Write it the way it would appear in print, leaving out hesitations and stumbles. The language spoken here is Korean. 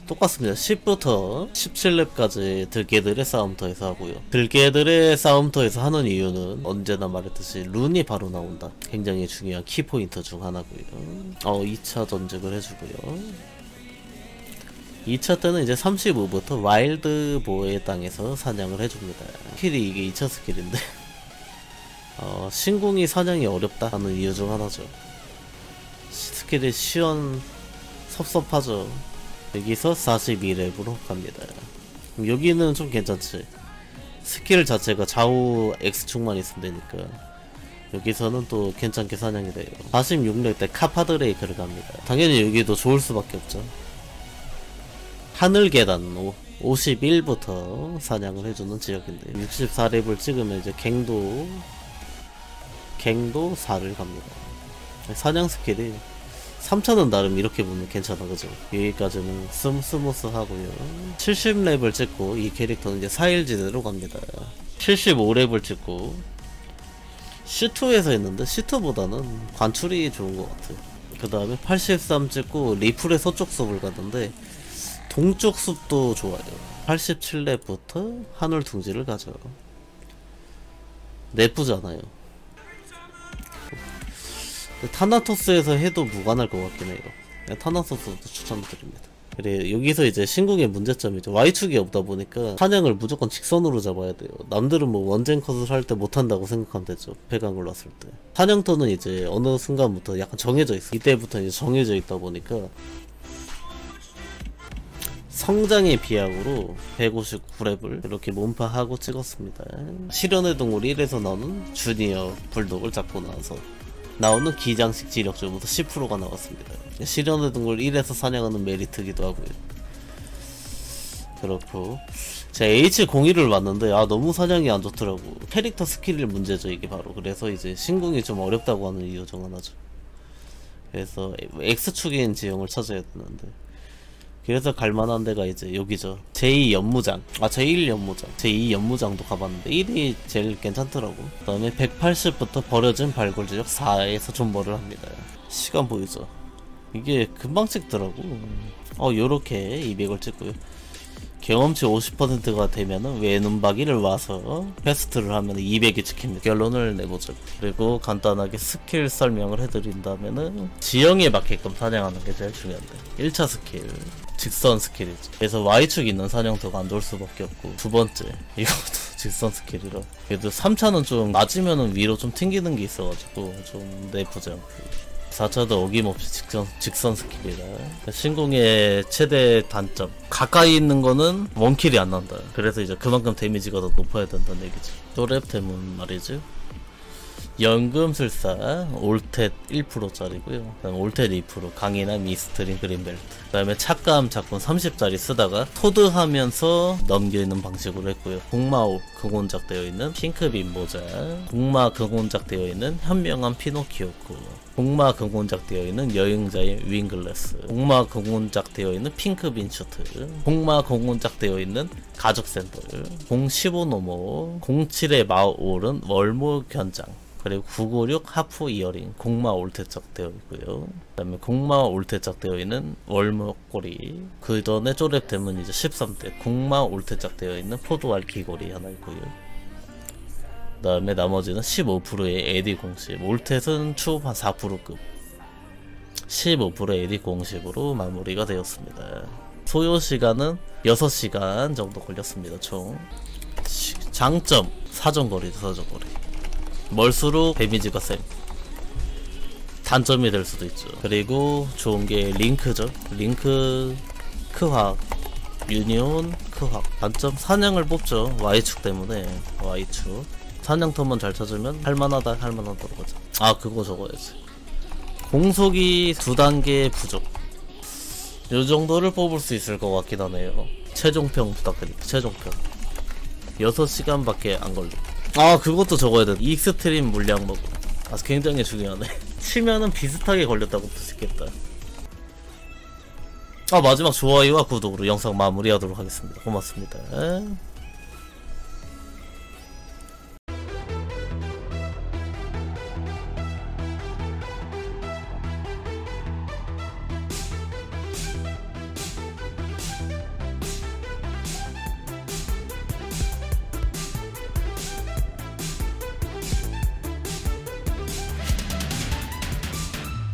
똑같습니다. 10부터 17렙까지 들개들의 싸움터에서 하고요. 들개들의 싸움터에서 하는 이유는 언제나 말했듯이 룬이 바로 나온다. 굉장히 중요한 키포인트 중 하나고요. 2차 전직을 해주고요. 2차 때는 이제 35부터 와일드 보의 땅에서 사냥을 해줍니다. 스킬이 이게 2차 스킬인데 신궁이 사냥이 어렵다 하는 이유 중 하나죠. 스킬이 섭섭하죠. 여기서 42렙으로 갑니다. 여기는 좀 괜찮지. 스킬 자체가 좌우 X축만 있으면 되니까 여기서는 또 괜찮게 사냥이 돼요. 46렙 때 카파드레이크를 갑니다. 당연히 여기도 좋을 수밖에 없죠. 하늘 계단 51부터 사냥을 해주는 지역인데 64렙을 찍으면 이제 갱도 4를 갑니다. 사냥 스킬이 3차는 나름 이렇게 보면 괜찮아, 그죠? 여기까지는 스무스하고요. 70렙을 찍고 이 캐릭터는 이제 4일지대로 갑니다. 75렙을 찍고 C2에서 했는데 C2보다는 관출이 좋은 것 같아요. 그 다음에 83 찍고 리플의 서쪽 숲을 가는데 동쪽 숲도 좋아요. 87렙부터 하늘 둥지를 가죠. 내쁘잖아요. 타나토스에서 해도 무관할 것 같긴 해요. 타나토스도 추천드립니다. 그래, 여기서 이제 신궁의 문제점이죠. Y축이 없다 보니까 사냥을 무조건 직선으로 잡아야 돼요. 남들은 뭐 원젠 컷을 할 때 못한다고 생각하면 되죠. 배가 올랐을 때. 사냥터는 이제 어느 순간부터 약간 정해져 있어. 이때부터 이제 정해져 있다 보니까 성장의 비약으로 159렙을 이렇게 몸파하고 찍었습니다. 실현의 동물 1에서 나오는 주니어 불독을 잡고 나와서 나오는 기장식 지력점부터 10%가 나왔습니다. 실현의 동물 1에서 사냥하는 메리트기도 하고요. 그렇고 제가 H01을 봤는데 너무 사냥이 안 좋더라고. 캐릭터 스킬일 문제죠 이게 바로. 그래서 이제 신궁이 좀 어렵다고 하는 이유 중 하나죠. 그래서 X축인 지형을 찾아야 되는데 그래서 갈만한 데가 이제 여기죠. 제2연무장 제1연무장 제2연무장도 가봤는데 1이 제일 괜찮더라고. 그 다음에 180부터 버려진 발굴지역 4에서 존버를 합니다. 시간 보이죠? 이게 금방 찍더라고. 요렇게 200을 찍고요. 경험치 50%가 되면은 외눈박이를 와서 퀘스트를 하면 200이 찍힙니다. 결론을 내보죠. 그리고 간단하게 스킬 설명을 해드린다면은 지형에 맞게끔 사냥하는 게 제일 중요한데 1차 스킬 직선 스킬이죠. 그래서 Y축 있는 사냥터가 안 좋을 수밖에 없고, 두 번째 이것도 직선 스킬이라. 그래도 3차는 좀 맞으면은 위로 좀 튕기는 게 있어가지고 좀 내쁘지 않고, 4차도 어김없이 직선 스킬이라. 신궁의 최대 단점, 가까이 있는 거는 원킬이 안 난다. 그래서 이제 그만큼 데미지가 더 높아야 된다는 얘기지. 또랩템은 말이죠, 연금술사 올텟 1%짜리고요. 그다음 올텟 2%, 강인한 미스트린 그린벨트. 그 다음에 착감 작품 30짜리 쓰다가 토드하면서 넘기는 방식으로 했고요. 공마 극온작 되어있는 핑크빈 모자, 공마 극온작 되어있는 현명한 피노키오코, 공마 극온작 되어있는 여행자의 윙글래스, 공마 극온작 되어있는 핑크빈 슈트, 공마 극온작 되어있는 가죽 샌들, 015노모, 07의 마오른 월모 견장, 그리고 996 하프 이어링 공마 올태짝 되어 있고요. 그 다음에 공마 올태짝 되어 있는 월목고리, 그 전에 쪼랩템은 이제 13대 공마 올태짝 되어 있는 포도알 귀걸이 하나 있고요. 그 다음에 나머지는 15%의 AD 공식, 올텟은 추후 한 4%급 15%의 AD 공식으로 마무리가 되었습니다. 소요시간은 6시간 정도 걸렸습니다. 총. 장점, 사정거리죠. 사정거리 멀수록 데미지가 셈. 단점이 될 수도 있죠. 그리고 좋은게 링크죠. 링크 크학, 유니온 크학. 단점, 사냥을 뽑죠. Y축 때문에. Y축 사냥터만 잘 찾으면 할만하다 할만하다고 하죠. 그거 적어야지. 공속이 2단계 부족. 요 정도를 뽑을 수 있을 것 같긴 하네요. 최종평 부탁드립니다. 최종평 6시간밖에 안 걸려. 그것도 적어야 돼. 익스트림 물량 먹고. 굉장히 중요하네. 치면은 비슷하게 걸렸다고 볼 수 있겠다. 마지막 좋아요와 구독으로 영상 마무리하도록 하겠습니다. 고맙습니다.